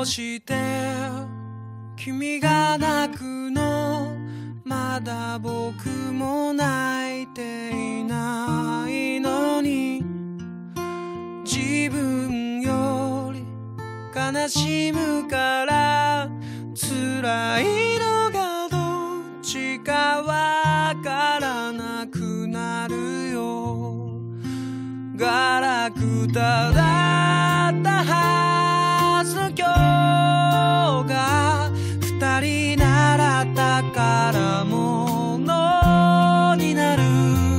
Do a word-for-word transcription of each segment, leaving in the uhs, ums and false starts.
うして君が泣くのまだ僕も泣いていないのに自分より悲しむから辛いのがどっちかわからなくなるよガラクタだったはずの今日が二人習ったからものになる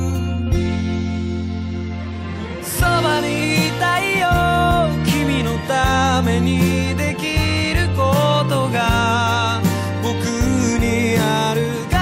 そばにいたいよ君のためにできることが僕にあるか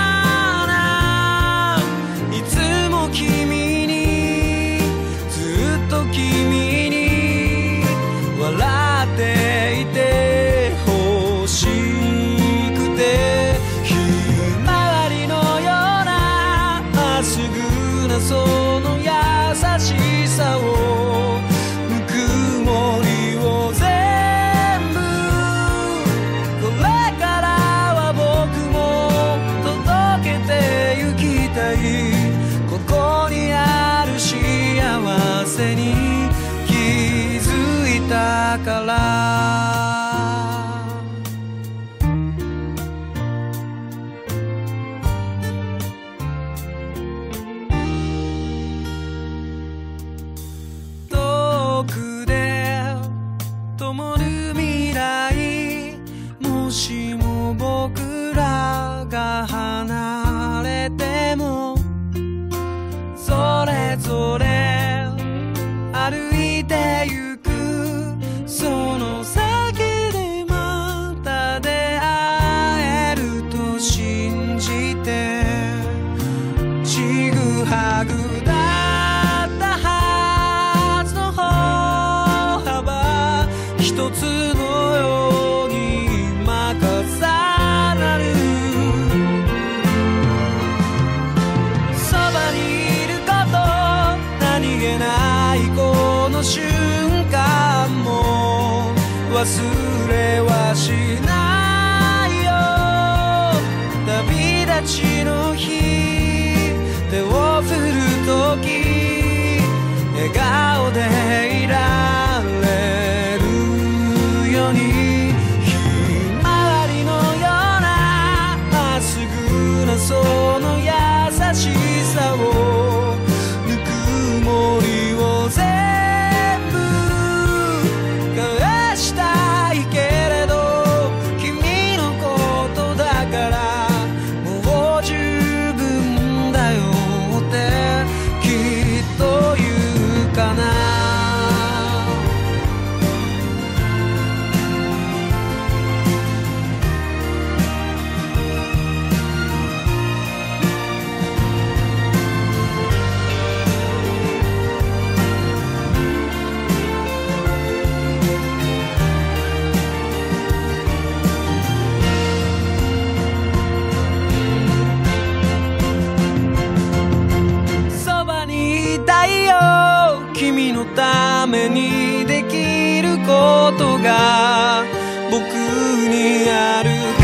ないつも君にずっと君に笑っていてほしくてひまわりのようなまっすぐなその優しさをぬくもりを全部これからは僕も届けてゆきたいここにある幸せに気づいたから遠くで灯る未来もしも僕らが離れてもそれぞれ歩いてゆくその先でまた出会えると信じてちぐはぐだったはずの歩幅一つのように今重なるそばにいること何気ないこの瞬間も忘れはしないよ旅立ちの日手を振るとき笑顔でいられるようにひまわりのようなまっすぐなその優しさをぬくもりを全部返したいけれど君のことだからもう十分だよってきっと言うかなそばにいたいよ君のためにできることが僕にあるか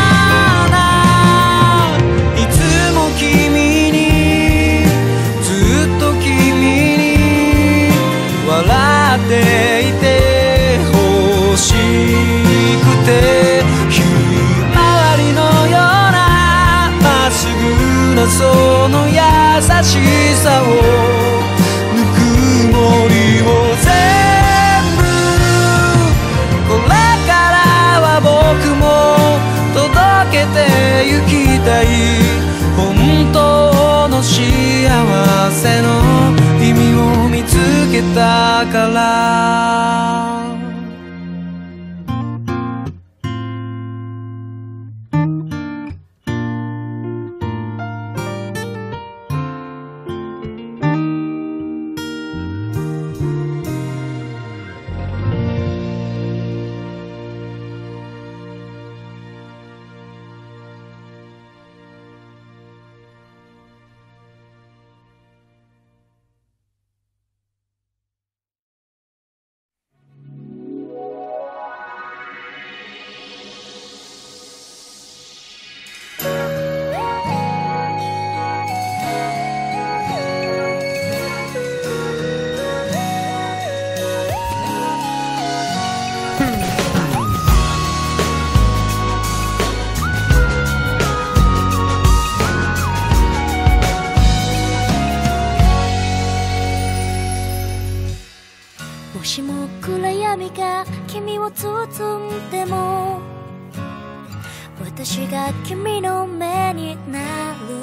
ないつも君にずっと君に笑っていてほしくてひまわりのようなまっすぐなその優しさをぬくもりを全部これからは僕も届けてゆきたい本当の幸せの意味を見つけたから私が君の目になる。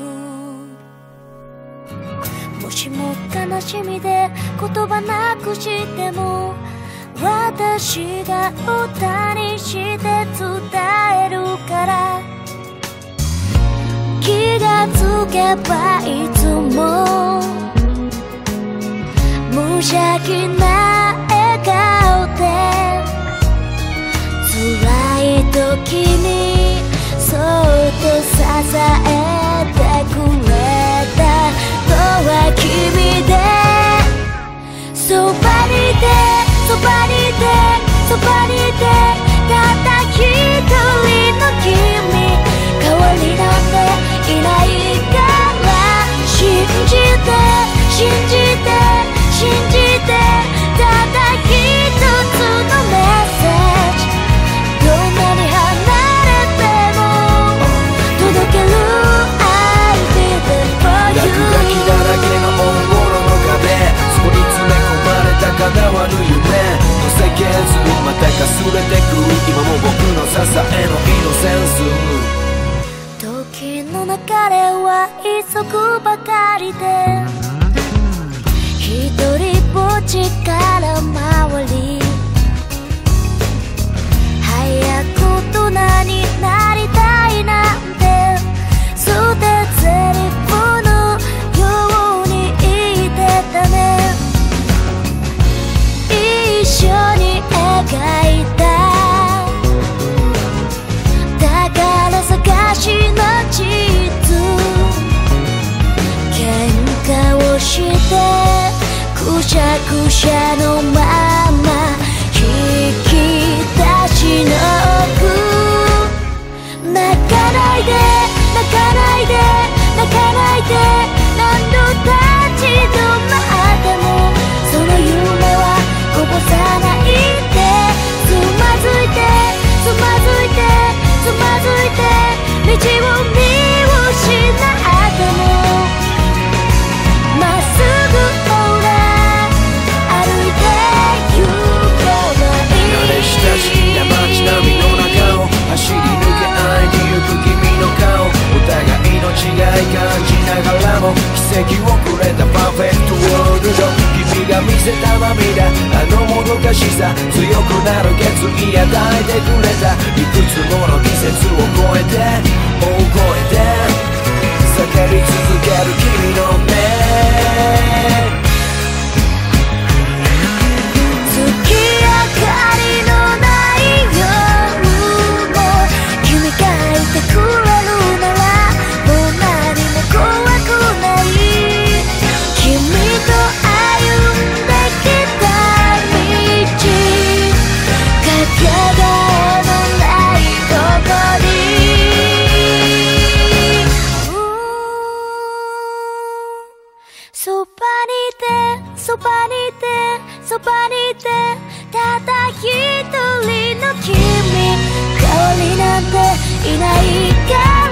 もしも悲しみで言葉なくしても、私が歌にして伝えるから。気がつけばいつも無邪気な笑顔で、辛い時にそっと支えてくれたのは君で。そばにいてそばにいてそばにいて、たった一人の君、代わりなんていないから。信じて信じて信じて、ただ一つのメッセージ。どんなに離れても届ける I'll be there for you。 落書きだらけの大物の壁、そこに詰め込まれた叶わぬ夢の設計図、またかすれてく今も僕の支えのイノセンス。 時の流れは急ぐばかりで、一人ぼっちから回り、早く大人になりたいなんて捨て台詞のように言ってたね。一緒に描いた宝探しの地図、喧嘩をしてくしゃくしゃのまま引き出しの奥。泣かないで泣かないで泣かないで、何度立ち止まってもその夢はこぼさないで。つまずいてつまずいてつまずいて、道を見失ってもまっすぐほら歩いて行けばいい。 慣れ親しんだ街並みの中を走り抜け会いに行く君の顔、お互いの違い感じながらも奇跡をくれたパーフェクトワールド。君が見せた涙、あのもどかしさ、強くなる決意与えてくれた。いくつもの季節を超えて大声で叫び続ける君の目。 月明かりのない夜も君がいてくれるなら、もう何も怖くない。君と歩んできた道、かけがえのないとこに。そばにいてそばにいてそばにいて、ただ一人の君、代わりなんていないから。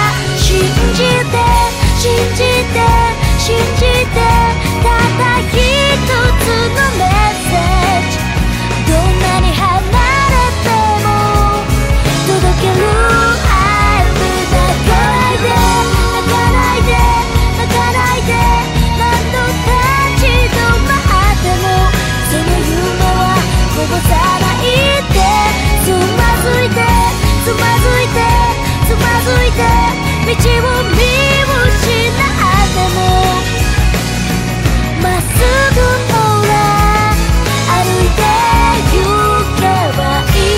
信じて信じて信じて、ただ一つのメッセージ。どんなに離れても届ける I'll be there。 泣かないで泣かないで泣かないで、何度立ち止まってもその夢はこぼさないで。つまずいてつまずいてつまずいて、道を見失ってもまっすぐほら歩いて行けば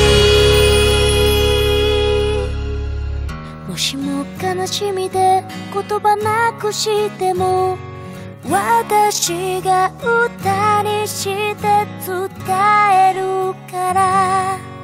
いい。もしも悲しみで言葉なくしても、私が歌にして伝えるから。